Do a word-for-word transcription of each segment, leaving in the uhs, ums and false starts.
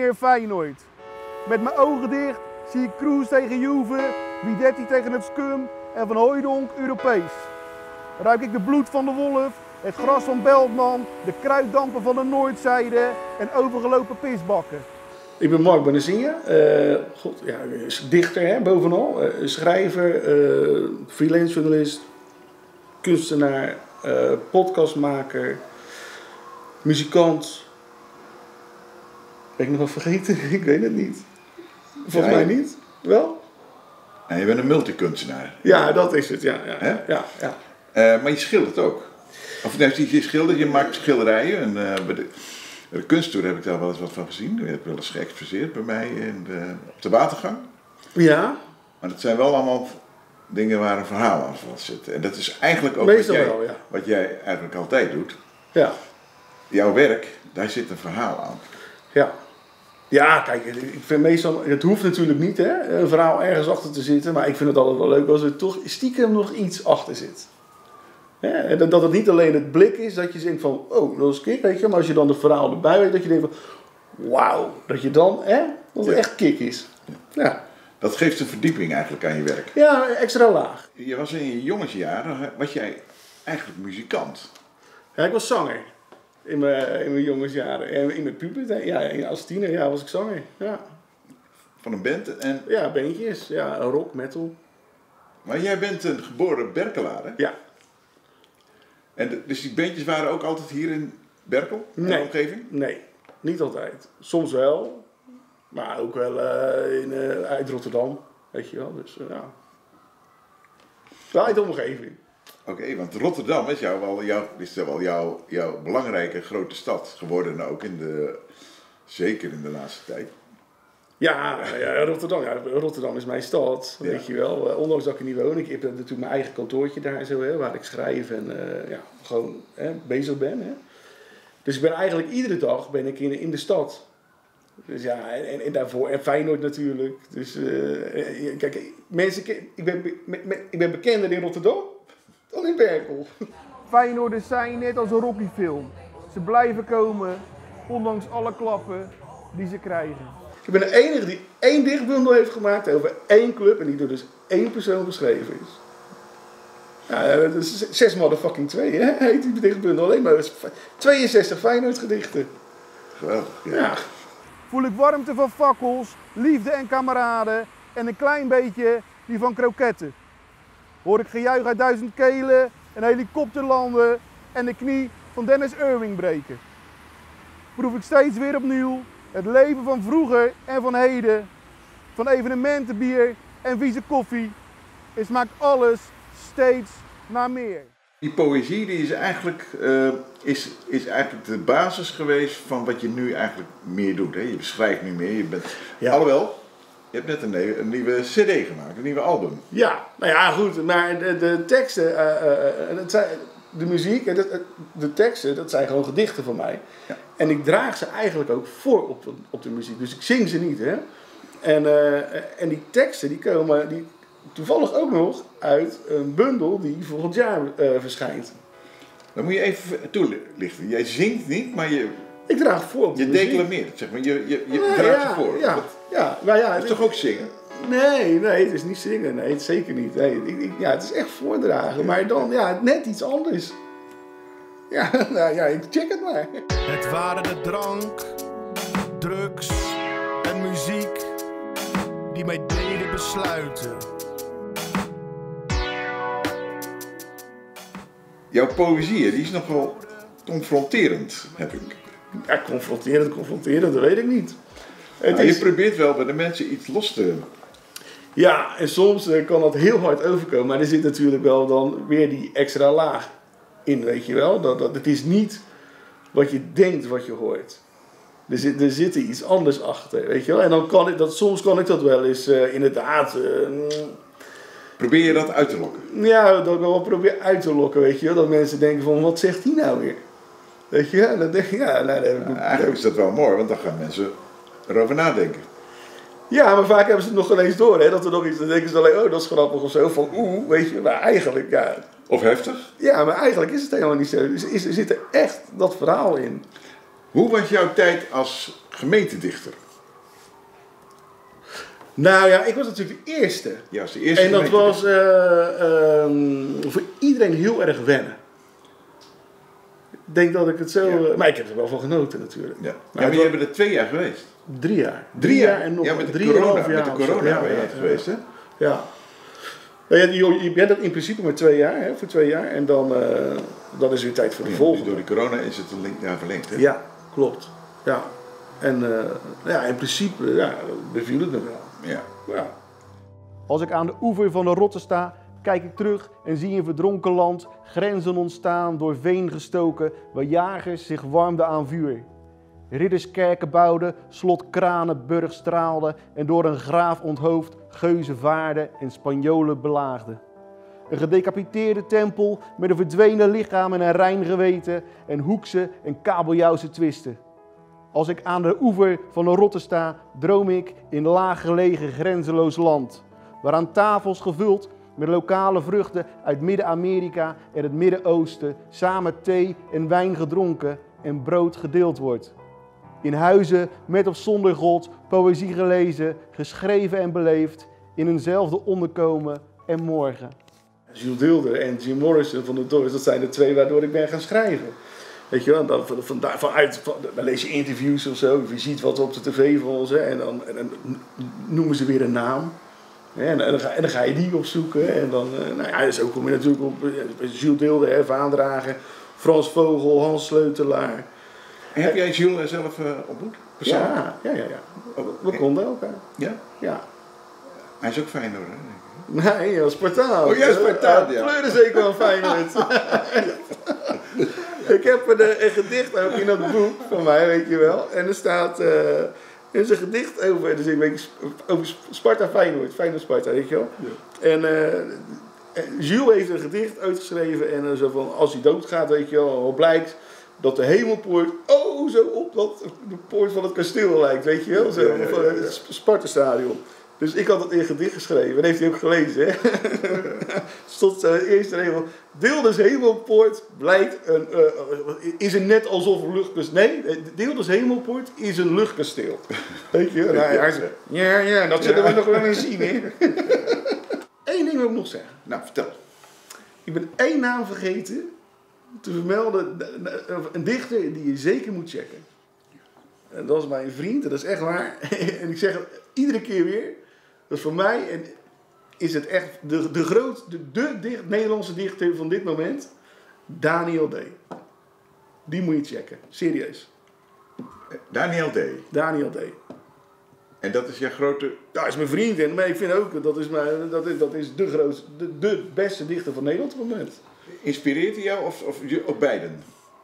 meer Feyenoord. Met mijn ogen dicht zie ik Kroes tegen Juve, Guidetti tegen het Scum en Van Hooijdonk Europees. Ruik ik de bloed van de wolf, het gras van Beltman, de kruiddampen van de Noordzijde en overgelopen pisbakken. Ik ben Mark Bonazinha, uh, God, ja, dichter hè, bovenal, uh, schrijver, uh, freelance journalist, kunstenaar, uh, podcastmaker, muzikant. Ben ik nog wat vergeten? Ik weet het niet. Volgens ja, mij niet. Wel? En je bent een multikunstenaar. Ja, dat is het. Ja, ja, ja, ja. Uh, maar je schildert ook. Of nee, je schildert, je maakt schilderijen. En, uh, bij de, de kunsttour heb ik daar wel eens wat van gezien. Je hebt wel eens geëxposeerd bij mij in de, op de Watergang. Ja. Maar dat zijn wel allemaal dingen waar een verhaal aan vast zit. En dat is eigenlijk ook Meestal wat jij, wel, ja. wat jij eigenlijk altijd doet. Ja. Jouw werk, daar zit een verhaal aan. Ja. Ja, kijk, ik vind meestal, het hoeft natuurlijk niet, hè, een verhaal ergens achter te zitten, maar ik vind het altijd wel leuk als er toch stiekem nog iets achter zit. Ja, dat het niet alleen het blik is, dat je denkt van, oh, dat is kick, weet je, maar als je dan het verhaal erbij weet, dat je denkt van, wauw, dat je dan, hè, dat het ja. echt kick is. Ja. ja. Dat geeft een verdieping eigenlijk aan je werk. Ja, extra laag. Je was in je jongensjaren, was jij eigenlijk muzikant? Ja, ik was zanger. In mijn, in mijn jongensjaren. En in mijn puberteit, ja, als tiener ja, was ik zanger. Ja. Van een band? En... Ja, bandjes. Ja, rock, metal. Maar jij bent een geboren Berkelaar, hè? Ja. En de, dus die bandjes waren ook altijd hier in Berkel? In nee. de omgeving? Nee, niet altijd. Soms wel. Maar ook wel uh, in, uh, uit Rotterdam. Weet je wel, dus uh, ja. Wel uit de omgeving. Oké, okay, want Rotterdam is, jou wel, jou, is wel jouw, jouw belangrijke grote stad geworden, ook in de, zeker in de laatste tijd. Ja, ja, Rotterdam, ja, Rotterdam is mijn stad, ja. weet je wel. Uh, ondanks dat ik er niet woon, ik heb natuurlijk mijn eigen kantoortje daar zo, hè, waar ik schrijf en uh, ja, gewoon hè, bezig ben. Hè. Dus ik ben eigenlijk iedere dag ben ik in, in de stad. Dus ja, en, en daarvoor, en Feyenoord natuurlijk. Dus uh, kijk, mensen, ik ben, ik ben bekender in Rotterdam dan in Berkel. Feyenoorders zijn net als een Rocky-film. Ze blijven komen, ondanks alle klappen die ze krijgen. Ik ben de enige die één dichtbundel heeft gemaakt over één club en die door dus één persoon geschreven is. Ja, dat is zes motherfucking twee, hè? Heet die dichtbundel alleen maar tweeënzestig Feyenoord gedichten. Geweldig. Ja. ja. Voel ik warmte van fakkels, liefde en kameraden en een klein beetje die van kroketten. Hoor ik gejuich uit duizend kelen, een helikopter landen en de knie van Dennis Irving breken. Proef ik steeds weer opnieuw het leven van vroeger en van heden, van evenementenbier en vieze koffie. Het smaakt alles steeds naar meer. Die poëzie die is, eigenlijk, uh, is, is eigenlijk de basis geweest van wat je nu eigenlijk meer doet. Hè? Je beschrijft nu meer, je bent... Ja. Alhoewel, je hebt net een, een nieuwe cd gemaakt, een nieuwe album. Ja, nou ja, goed, maar de, de teksten, uh, uh, dat zijn, de muziek en de, de teksten, dat zijn gewoon gedichten van mij. Ja. En ik draag ze eigenlijk ook voor op, op de muziek, dus ik zing ze niet, hè. En, uh, en die teksten, die komen die, toevallig ook nog uit een bundel die volgend jaar uh, verschijnt. Dan moet je even toelichten. Jij zingt niet, maar je... Ik draag voor op de je muziek. declameert, zeg maar. Je, je, je nee, draagt ja, je voor. Ja, dat, ja, maar ja, dat is toch ook zingen? Nee, nee, het is niet zingen. Nee, het is zeker niet. Nee, ik, ik, ja, het is echt voordragen. Maar dan, ja, net iets anders. Ja, nou ja, ik check het maar. Het waren de drank, drugs en muziek die mij deden besluiten. Jouw poëzie, die is nogal confronterend, heb ik. Ja, confronterend, confronterend, dat weet ik niet. Het nou, is... Je probeert wel bij de mensen iets los te... Ja, en soms uh, kan dat heel hard overkomen. Maar er zit natuurlijk wel dan weer die extra laag in, weet je wel. Dat, dat, het is niet wat je denkt wat je hoort. Er zit, er zit er iets anders achter, weet je wel. En dan kan ik dat, soms kan ik dat wel eens uh, inderdaad... Uh, Probeer je dat uit te lokken? Ja, dat ik wel probeer uit te lokken, weet je wel. Dat mensen denken van, wat zegt hij nou weer? Weet je, dan denk ik, ja... Nou, dan, nou, eigenlijk is dat wel mooi, want dan gaan mensen erover nadenken. Ja, maar vaak hebben ze het nog geen eens door, hè. Dat er nog iets, dan denken ze alleen, oh, dat is grappig of zo. Van, oeh, weet je, maar eigenlijk, ja... Of heftig? Ja, maar eigenlijk is het helemaal niet zo. Dus is, er zit er echt dat verhaal in. Hoe was jouw tijd als gemeentedichter? Nou ja, ik was natuurlijk de eerste. Ja, was de eerste. En dat gemeente. was uh, um, voor iedereen heel erg wennen. Ik denk dat ik het zo... Ja. Uh, maar ik heb er wel van genoten natuurlijk. Ja, Maar ja maar het je was- bent er twee jaar geweest. Drie jaar. Drie jaar? en nog Ja, met de drieënhalf corona, jaar. met de of zo. corona Ja, ben je ja, het geweest, hè? Ja. Nou ja, je, je bent het in principe maar twee jaar, hè, voor twee jaar. En dan, uh, dan is weer tijd voor de Ja, volgende. door die corona is het een link- jaar verlengd, hè? Ja, klopt. Ja. En uh, ja, in principe ja, beviel het me wel. Ja. Ja. Als ik aan de oever van de Rotte sta, kijk ik terug en zie een verdronken land, grenzen ontstaan, door veen gestoken, waar jagers zich warmden aan vuur. Ridders kerken bouwden, slot Kranenburg straalde en door een graaf onthoofd geuzen vaarden en Spanjolen belaagden. Een gedecapiteerde tempel met een verdwenen lichaam en een rein geweten en Hoekse en kabeljauwse twisten. Als ik aan de oever van de Rotte sta, droom ik in laaggelegen grenzeloos land, waaraan tafels gevuld met lokale vruchten uit Midden-Amerika en het Midden-Oosten samen thee en wijn gedronken en brood gedeeld wordt. In huizen met of zonder God, poëzie gelezen, geschreven en beleefd, in eenzelfde onderkomen en morgen. Jules Deelder en Jim Morrison van de Doors, dat zijn de twee waardoor ik ben gaan schrijven. Weet je wel, dan, van, van, vanuit, van, dan lees je interviews of zo, je ziet wat op de tv van ons, hè, en, dan, en dan noemen ze weer een naam. Hè, en, en, dan ga, en dan ga je die opzoeken. En dan, nou ja, zo kom je natuurlijk op Jules Deelder, hè, Vaandragen, Frans Vogel, Hans Sleutelaar. En heb jij Jules zelf uh, ontmoet? Persoonlijk? Ja, ja, ja. ja. Oh, We konden elkaar. Ja? Ja. Hij is ook fijn hoor, hè? Nee, dat is Spartaan. Oh, jij is Spartaan, ja. Kleuren zeker wel Feyenoord. Ik heb een, een gedicht ook in dat boek van mij, weet je wel. En er staat, uh, er is een gedicht over, dus ik weet, over Sparta Feyenoord, Feyenoord Sparta, weet je wel. Ja. En uh, Jules heeft een gedicht uitgeschreven en uh, zo van, als hij doodgaat, weet je wel, wat blijkt dat de hemelpoort, oh, zo op dat, de poort van het kasteel lijkt, weet je wel. Zo, ja, ja, ja, ja. Het Sparta-stadion. Dus ik had het in een gedicht geschreven en heeft hij ook gelezen. Hè? Stond de eerste regel. Deelders hemelpoort blijkt een, uh, is een net alsof een luchtkasteel. Nee, Deelders hemelpoort is een luchtkasteel. Weet je? Nou, hij zei, ja, ja, dat zullen ja. we nog wel eens zien. Hè? Eén ding wil ik nog zeggen. Nou, vertel. Ik ben één naam vergeten te vermelden. Een dichter die je zeker moet checken. En dat is mijn vriend, en dat is echt waar. En ik zeg het iedere keer weer. Dat is voor mij en is het echt de, de, groot, de, de dicht, Nederlandse dichter van dit moment. Daniel D. Die moet je checken. Serieus. Daniel D. Daniel D. En dat is jouw grote... Dat is mijn vriend. En maar ik vind ook, dat is, mijn, dat is, dat is de, grootste, de, de beste dichter van Nederland op het moment. Inspireert hij jou of, of, of beiden?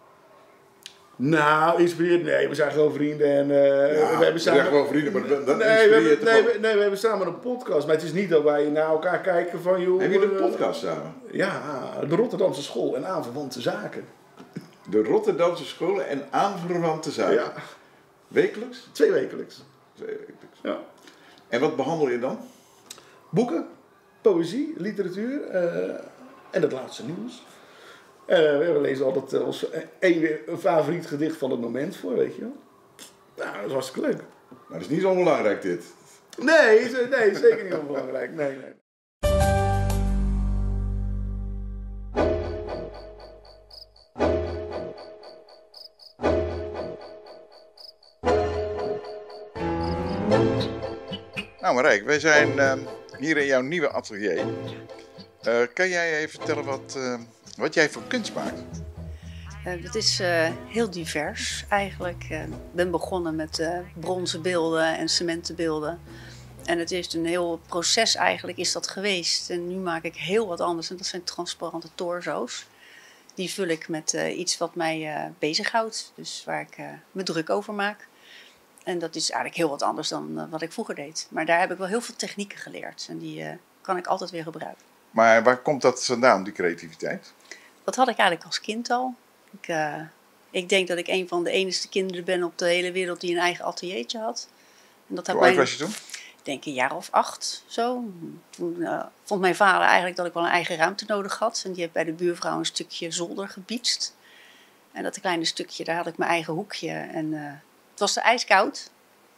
Nou, inspireert. Nee, we zijn gewoon vrienden. En, uh, ja, we hebben samen. We zijn gewoon vrienden, maar dat, dat nee, inspireert we hebben, nee, we, nee, we hebben samen een podcast. Maar het is niet dat wij naar elkaar kijken van joh. Heb je een podcast samen? Ja, de Rotterdamse School en aanverwante zaken. De Rotterdamse Scholen en aanverwante zaken. Ja. Wekelijks? Twee wekelijks. Twee wekelijks. Ja. En wat behandel je dan? Boeken, poëzie, literatuur uh, en het laatste nieuws. Uh, we lezen altijd uh, ons een, een favoriet gedicht van het moment voor, weet je wel. Nou, dat is hartstikke leuk. Maar dat is niet zo onbelangrijk dit. Nee, nee zeker niet onbelangrijk. Nee, nee. Nou Marijk, wij zijn uh, hier in jouw nieuwe atelier. Uh, kan jij even vertellen wat, uh, wat jij voor kunst maakt? Uh, het is uh, heel divers eigenlijk. Ik uh, ben begonnen met uh, bronzen beelden en cementen beelden. En het is een heel proces eigenlijk is dat geweest. En nu maak ik heel wat anders en dat zijn transparante torso's. Die vul ik met uh, iets wat mij uh, bezighoudt, dus waar ik uh, me druk over maak. En dat is eigenlijk heel wat anders dan uh, wat ik vroeger deed. Maar daar heb ik wel heel veel technieken geleerd en die uh, kan ik altijd weer gebruiken. Maar waar komt dat vandaan, die creativiteit? Dat had ik eigenlijk als kind al. Ik, uh, ik denk dat ik een van de enige kinderen ben op de hele wereld die een eigen ateliertje had. En dat Hoe oud was je toen? Ik denk een jaar of acht, zo. Toen uh, vond mijn vader eigenlijk dat ik wel een eigen ruimte nodig had. En die heeft bij de buurvrouw een stukje zolder gebietst. En dat kleine stukje, daar had ik mijn eigen hoekje. En uh, het was er ijskoud.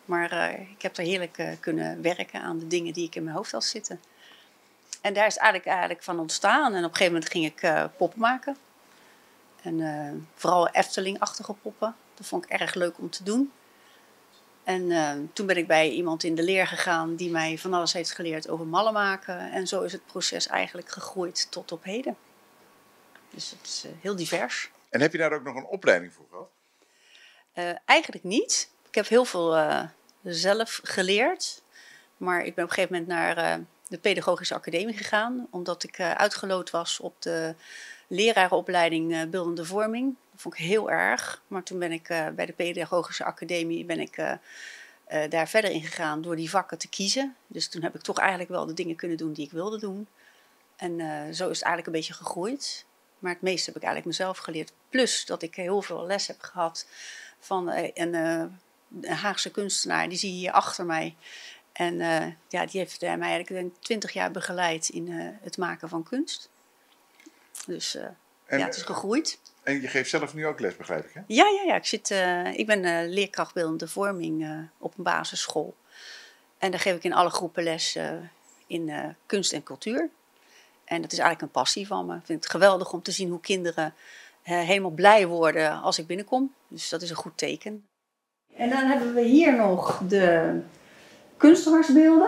Maar uh, ik heb er heerlijk uh, kunnen werken aan de dingen die ik in mijn hoofd had zitten. En daar is het eigenlijk, eigenlijk van ontstaan. En op een gegeven moment ging ik uh, poppen maken. En uh, vooral Efteling-achtige poppen. Dat vond ik erg leuk om te doen. En uh, toen ben ik bij iemand in de leer gegaan die mij van alles heeft geleerd over mallen maken. En zo is het proces eigenlijk gegroeid tot op heden. Dus het is uh, heel divers. En heb je daar ook nog een opleiding voor gehad? Uh, eigenlijk niet. Ik heb heel veel uh, zelf geleerd. Maar ik ben op een gegeven moment naar uh, de Pedagogische Academie gegaan. Omdat ik uh, uitgeloot was op de lerarenopleiding uh, Beeldende Vorming. Dat vond ik heel erg. Maar toen ben ik uh, bij de Pedagogische Academie ben ik, uh, uh, daar verder in gegaan door die vakken te kiezen. Dus toen heb ik toch eigenlijk wel de dingen kunnen doen die ik wilde doen. En uh, zo is het eigenlijk een beetje gegroeid. Maar het meeste heb ik eigenlijk mezelf geleerd. Plus dat ik heel veel les heb gehad van uh, een, uh, een Haagse kunstenaar. Die zie je hier achter mij. En uh, ja, die heeft mij eigenlijk twintig jaar begeleid in uh, het maken van kunst. Dus uh, en, ja, het is gegroeid. En je geeft zelf nu ook les, begrijp ik, hè? Ja, ja, ja. Ik, zit, uh, ik ben uh, leerkracht beeldende vorming uh, op een basisschool. En daar geef ik in alle groepen les uh, in uh, kunst en cultuur. En dat is eigenlijk een passie van me. Ik vind het geweldig om te zien hoe kinderen uh, helemaal blij worden als ik binnenkom. Dus dat is een goed teken. En dan hebben we hier nog de kunstemarsbeelden.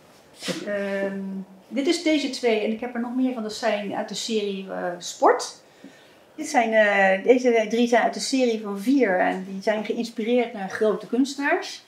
Uh, dit is deze twee en ik heb er nog meer van. Dat zijn uit de serie uh, Sport. Dit zijn, uh, deze drie zijn uit de serie van vier en die zijn geïnspireerd naar grote kunstenaars.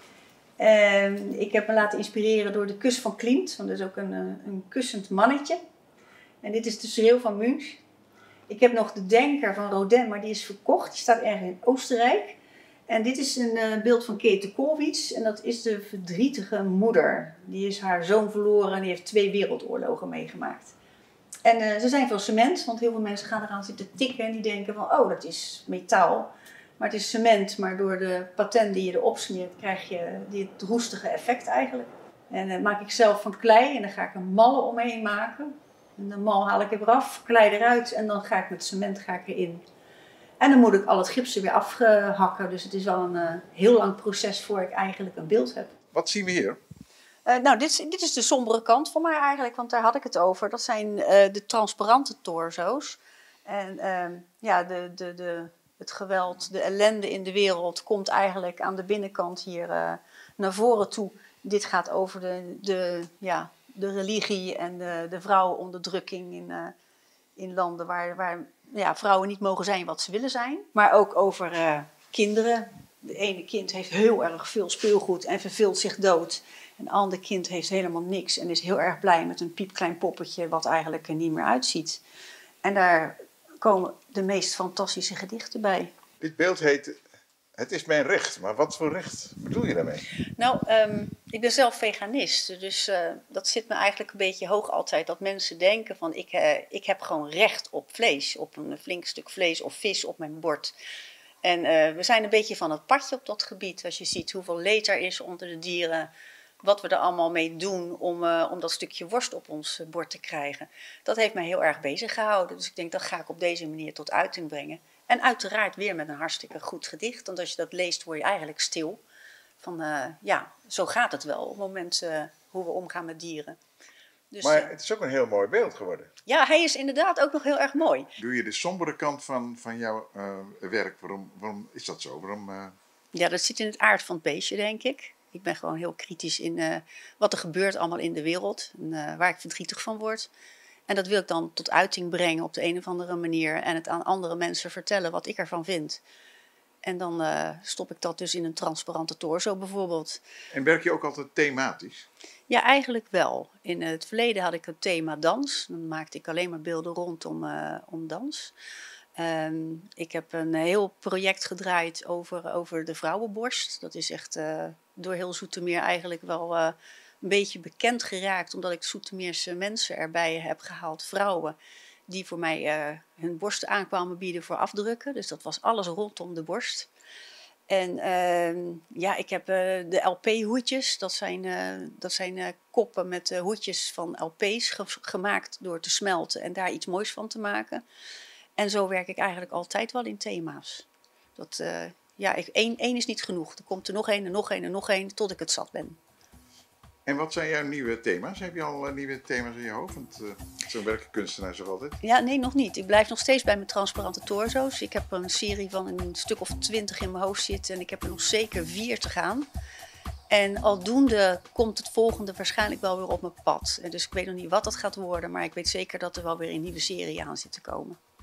Uh, ik heb me laten inspireren door de kus van Klimt, want dat is ook een, een kussend mannetje. En dit is de schreeuw van Munch. Ik heb nog de Denker van Rodin, maar die is verkocht. Die staat ergens in Oostenrijk. En dit is een uh, beeld van Käthe Kollwitz en dat is de verdrietige moeder. Die is haar zoon verloren en die heeft twee wereldoorlogen meegemaakt. En uh, ze zijn van cement, want heel veel mensen gaan eraan zitten tikken en die denken van, oh, dat is metaal. Maar het is cement, maar door de patent die je erop smeert, krijg je dit roestige effect eigenlijk. En dat uh, maak ik zelf van klei en dan ga ik een mallen omheen maken. En de mal haal ik eraf, klei eruit en dan ga ik met cement ga ik erin. En dan moet ik al het gips er weer afhakken, dus het is wel een uh, heel lang proces voor ik eigenlijk een beeld heb. Wat zien we hier? Uh, nou, dit is, dit is de sombere kant van mij eigenlijk, want daar had ik het over. Dat zijn uh, de transparante torso's. En uh, ja, de, de, de, het geweld, de ellende in de wereld komt eigenlijk aan de binnenkant hier uh, naar voren toe. Dit gaat over de, de, ja, de religie en de, de vrouwenonderdrukking in, uh, in landen waar, waar ja, vrouwen niet mogen zijn wat ze willen zijn. Maar ook over uh, kinderen. De ene kind heeft heel erg veel speelgoed en verveelt zich dood. Een ander kind heeft helemaal niks en is heel erg blij met een piepklein poppetje wat eigenlijk er niet meer uitziet. En daar komen de meest fantastische gedichten bij. Dit beeld heet Het is mijn recht, maar wat voor recht bedoel je daarmee? Nou, um, ik ben zelf veganist, dus uh, dat zit me eigenlijk een beetje hoog altijd. Dat mensen denken van ik, uh, ik heb gewoon recht op vlees, op een flink stuk vlees of vis op mijn bord. En uh, we zijn een beetje van het padje op dat gebied. Als je ziet hoeveel leed er is onder de dieren, wat we er allemaal mee doen om, uh, om dat stukje worst op ons bord te krijgen. Dat heeft mij heel erg bezig gehouden. Dus ik denk, dat ga ik op deze manier tot uiting brengen. En uiteraard weer met een hartstikke goed gedicht. Want als je dat leest, word je eigenlijk stil. Van uh, ja, zo gaat het wel op het moment uh, hoe we omgaan met dieren. Dus, maar uh, het is ook een heel mooi beeld geworden. Ja, hij is inderdaad ook nog heel erg mooi. Doe je de sombere kant van, van jouw uh, werk? Waarom, waarom is dat zo? Waarom, uh... Ja, dat zit in het aard van het beestje, denk ik. Ik ben gewoon heel kritisch in uh, wat er gebeurt allemaal in de wereld. En, uh, waar ik verdrietig van word. En dat wil ik dan tot uiting brengen op de een of andere manier. En het aan andere mensen vertellen wat ik ervan vind. En dan uh, stop ik dat dus in een transparante torso bijvoorbeeld. En werk je ook altijd thematisch? Ja, eigenlijk wel. In het verleden had ik het thema dans. Dan maakte ik alleen maar beelden rondom uh, om dans. Um, ik heb een heel project gedraaid over, over de vrouwenborst. Dat is echt uh, door heel Zoetermeer eigenlijk wel uh, een beetje bekend geraakt. Omdat ik Zoetermeerse mensen erbij heb gehaald, vrouwen. Die voor mij uh, hun borsten aankwamen bieden voor afdrukken. Dus dat was alles rondom de borst. En uh, ja, ik heb uh, de L P-hoedjes. Dat zijn, uh, dat zijn uh, koppen met uh, hoedjes van L P's ge- gemaakt door te smelten en daar iets moois van te maken. En zo werk ik eigenlijk altijd wel in thema's. Dat, uh, ja, ik, één, één is niet genoeg. Er komt er nog één en nog één en nog één tot ik het zat ben. En wat zijn jouw nieuwe thema's? Heb je al uh, nieuwe thema's in je hoofd? Want uh, zo werken kunstenaars toch altijd? Ja, nee, nog niet. Ik blijf nog steeds bij mijn transparante torso's. Ik heb een serie van een stuk of twintig in mijn hoofd zitten en ik heb er nog zeker vier te gaan. En aldoende komt het volgende waarschijnlijk wel weer op mijn pad. Dus ik weet nog niet wat dat gaat worden, maar ik weet zeker dat er wel weer een nieuwe serie aan zit te komen.